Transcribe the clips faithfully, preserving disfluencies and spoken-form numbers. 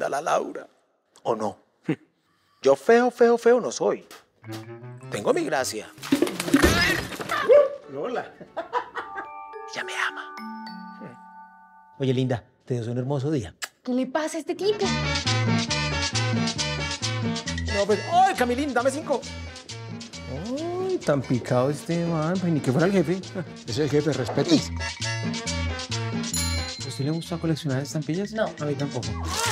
linda la Laura. ¿O no? Yo feo, feo, feo no soy. Tengo mi gracia. Lola. Ella me ama. Oye, linda, te deseo un hermoso día. ¿Qué le pasa a este tipo? No, pues, ¡ay, Camilín, dame cinco! Ay, tan picado este man, pues ni que fuera el jefe. Es el jefe, respeto. ¿A usted le gusta coleccionar estampillas? No. A mí tampoco.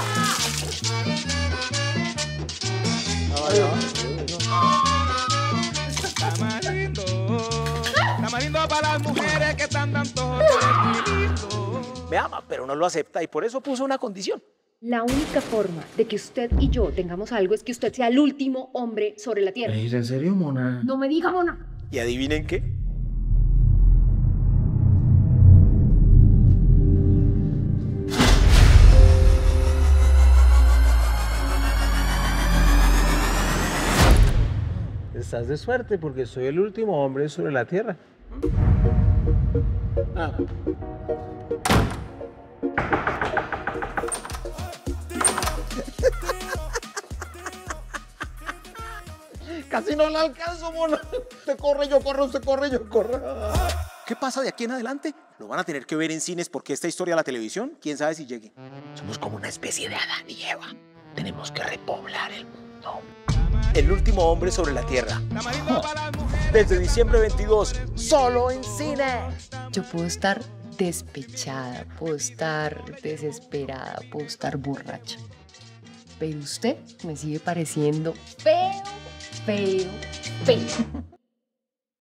Tamarindo, tamarindo para las mujeres que están dando. Me ama, pero no lo acepta y por eso puso una condición. La única forma de que usted y yo tengamos algo es que usted sea el último hombre sobre la tierra. ¿Es en serio, mona? No me diga, mona. ¿Y adivinen qué? Estás de suerte porque soy el último hombre sobre la tierra. Ah. Casi no la alcanzo, mono. Usted corre, yo corro, usted corre, yo corro. ¿Qué pasa de aquí en adelante? Lo van a tener que ver en cines porque esta historia a la televisión, quién sabe si llegue. Somos como una especie de Adán y Eva. Tenemos que repoblar el mundo. El último hombre sobre la tierra. Desde diciembre veintidós, solo en cine. Yo puedo estar despechada, puedo estar desesperada, puedo estar borracha. Pero usted me sigue pareciendo feo, feo, feo.